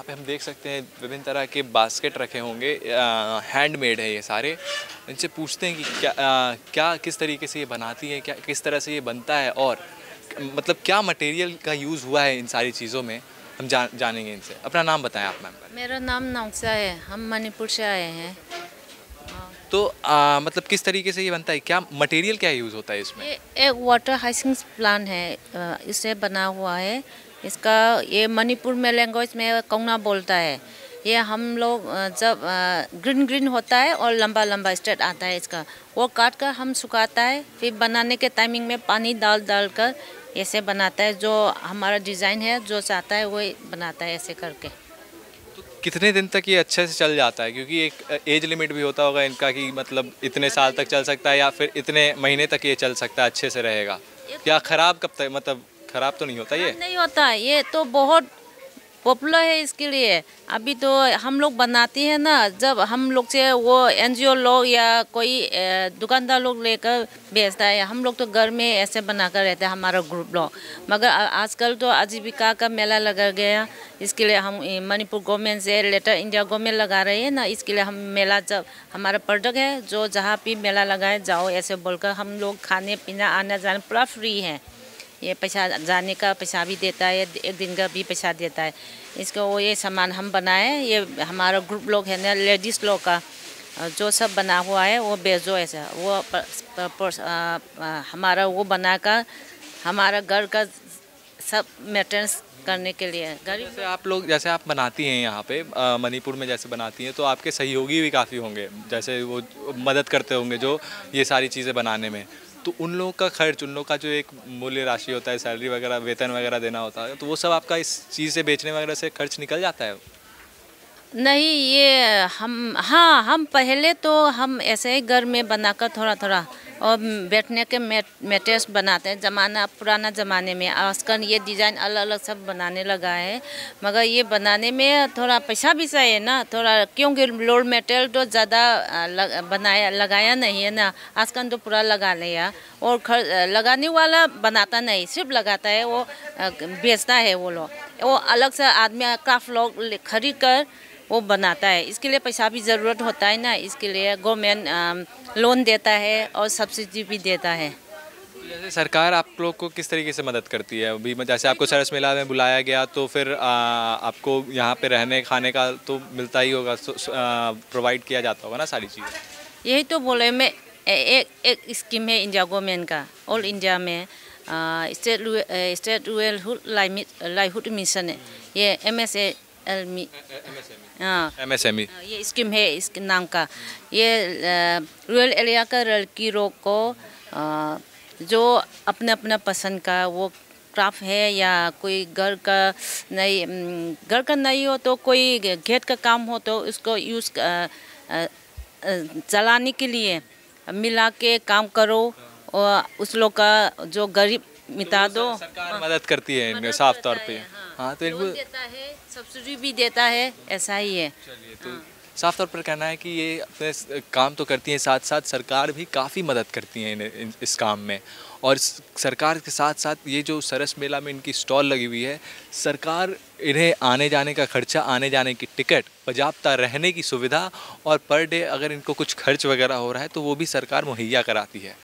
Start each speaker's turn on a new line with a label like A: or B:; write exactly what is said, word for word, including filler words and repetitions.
A: पे हम देख सकते हैं विभिन्न तरह के बास्केट रखे होंगे, हैंडमेड है ये सारे। इनसे पूछते हैं कि क्या आ, क्या किस तरीके से ये बनाती है, क्या किस तरह से ये बनता है और मतलब क्या मटेरियल का यूज़ हुआ है इन सारी चीज़ों में, हम जान जानेंगे इनसे। अपना नाम बताएं आप मैम।
B: मेरा नाम नौसा है, हम मणिपुर से आए हैं।
A: तो आ, मतलब किस तरीके से ये बनता है, क्या मटेरियल क्या यूज़ होता है इसमें?
B: ये एक वाटर हाइसिंग प्लांट है, इससे बना हुआ है। इसका ये मणिपुर में लैंग्वेज में कौना बोलता है। ये हम लोग जब ग्रीन ग्रीन होता है और लंबा लंबा स्ट्रेट आता है इसका, वो काट कर हम सुखाता है, फिर बनाने के टाइमिंग में पानी डाल डाल कर ऐसे बनाता है। जो हमारा डिज़ाइन है जो चाहता है वही बनाता है ऐसे करके।
A: तो कितने दिन तक ये अच्छे से चल जाता है, क्योंकि एक एज लिमिट भी होता होगा इनका कि मतलब इतने साल तक चल सकता है या फिर इतने महीने तक ये चल सकता है, अच्छे से रहेगा? या ख़राब कब तक, मतलब ख़राब तो नहीं होता ये?
B: नहीं होता, ये तो बहुत पॉपुलर है इसके लिए। अभी तो हम लोग बनाती हैं ना, जब हम लोग से वो एनजीओ लोग या कोई दुकानदार लोग लेकर बेचता है, हम लोग तो घर में ऐसे बनाकर रहते हैं हमारा ग्रुप लोग। मगर आजकल तो आजीविका का मेला लगा गया, इसके लिए हम मणिपुर गवर्नमेंट से लेटर इंडिया गवर्नमेंट लगा रहे हैं ना, इसके लिए हम मेला, जब हमारा प्रोडक्ट है जो जहाँ भी मेला लगाए जाओ ऐसे बोलकर हम लोग खाने पीना आना जाना पूरा फ्री है। ये पैसा जाने का पैसा भी देता है, एक दिन का भी पैसा देता है इसको। वो ये सामान हम बनाए, ये हमारा ग्रुप लोग है ना, लेडीज़ लोग का जो सब बना हुआ है वो बेचो ऐसा। वो पर, पर, पर, आ, आ, हमारा वो बनाकर हमारा घर का सब मेंटेनेंस करने के लिए।
A: जैसे आप लोग, जैसे आप बनाती हैं यहाँ पे मणिपुर में जैसे बनाती हैं, तो आपके सहयोगी भी काफ़ी होंगे, जैसे वो मदद करते होंगे जो ये सारी चीज़ें बनाने में। तो उन लोगों का खर्च, उन लोगों का जो एक मूल्य राशि होता है, सैलरी वगैरह, वेतन वगैरह देना होता है, तो वो सब आपका इस चीज़ से बेचने वगैरह से खर्च निकल जाता है?
B: नहीं, ये हम हाँ हम पहले तो हम ऐसे ही घर में बनाकर थोड़ा थोड़ा और बैठने के मैट्रेस बनाते हैं। ज़माना पुराना ज़माने में, आजकल ये डिज़ाइन अलग अलग सब बनाने लगा है, मगर ये बनाने में थोड़ा पैसा भी चाहिए ना थोड़ा, क्योंकि लोड मटेरियल तो ज़्यादा लग, बनाया लगाया नहीं है ना, आजकल तो पूरा लगा लिया। और खर लगाने वाला बनाता नहीं, सिर्फ लगाता है, वो बेचता है वो लोग, वो अलग से आदमी क्राफ्ट लोग खरीद कर वो बनाता है। इसके लिए पैसा भी ज़रूरत होता है ना, इसके लिए गवर्नमेंट लोन देता है और सब्सिडी भी देता है।
A: जैसे सरकार आप लोग को किस तरीके से मदद करती है? अभी जैसे आपको सरस मेला में बुलाया गया, तो फिर आ, आपको यहाँ पे रहने खाने का तो मिलता ही होगा, प्रोवाइड किया जाता होगा ना सारी चीज़ें?
B: यही तो बोले मैं, एक एक स्कीम है इंडिया गवर्नमेंट का, ऑल इंडिया में state state rural livelihood mission है, ये एम एस ए हाँ
A: एम एस एम ई
B: ये स्कीम है इसके नाम का। ये रूरल एरिया का लड़कियों को आ, जो अपने अपना पसंद का वो क्राफ्ट है या कोई घर का नहीं, घर का नहीं हो तो कोई खेत का काम हो तो उसको यूज़ चलाने के लिए मिला के काम करो, और उस लोग का जो गरीब मिटा दो।
A: सरकार मदद करती है इनमें साफ तौर पे। हाँ, तो इनको
B: देता है, सब्सिडी भी देता है, ऐसा ही है।
A: चलिए, तो साफ तौर पर कहना है कि ये अपने काम तो करती हैं, साथ साथ सरकार भी काफ़ी मदद करती है इन, इस काम में। और सरकार के साथ साथ ये जो सरस मेला में इनकी स्टॉल लगी हुई है, सरकार इन्हें आने जाने का खर्चा, आने जाने की टिकट, पर्याप्त रहने की सुविधा और पर डे अगर इनको कुछ खर्च वगैरह हो रहा है तो वो भी सरकार मुहैया कराती है।